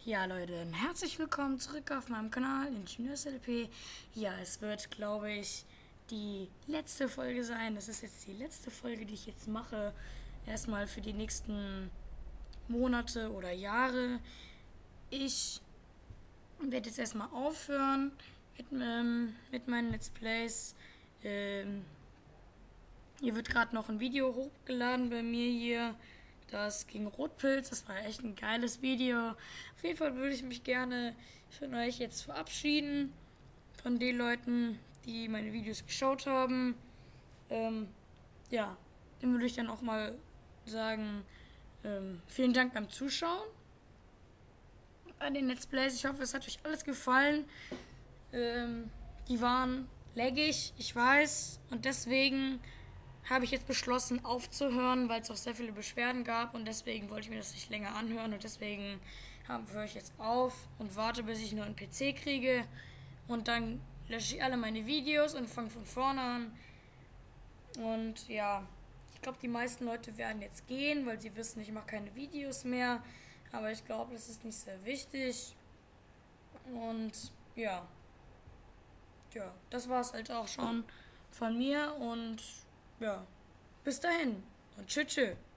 Ja, Leute, herzlich willkommen zurück auf meinem Kanal IngenieursLP. Ja, es wird, glaube ich, die letzte Folge sein. Das ist jetzt die letzte Folge, die ich jetzt mache. Erstmal für die nächsten Monate oder Jahre. Ich werde jetzt erstmal aufhören mit meinen Let's Plays. Hier wird gerade noch ein Video hochgeladen bei mir hier. Das ging Rotpilz, das war echt ein geiles Video. Auf jeden Fall würde ich mich gerne von euch jetzt verabschieden. Von den Leuten, die meine Videos geschaut haben. Ja, dann würde ich dann auch mal sagen, vielen Dank beim Zuschauen. Bei den Let's Plays, ich hoffe, es hat euch alles gefallen. Die waren laggig, ich weiß. Und deswegen habe ich jetzt beschlossen aufzuhören, weil es auch sehr viele Beschwerden gab und deswegen wollte ich mir das nicht länger anhören und deswegen höre ich jetzt auf und warte, bis ich nur einen PC kriege und dann lösche ich alle meine Videos und fange von vorne an. Und ja, ich glaube, die meisten Leute werden jetzt gehen, weil sie wissen, ich mache keine Videos mehr, aber ich glaube, das ist nicht sehr wichtig. Und ja, das war es halt auch schon von mir und ja, bis dahin und tschüss.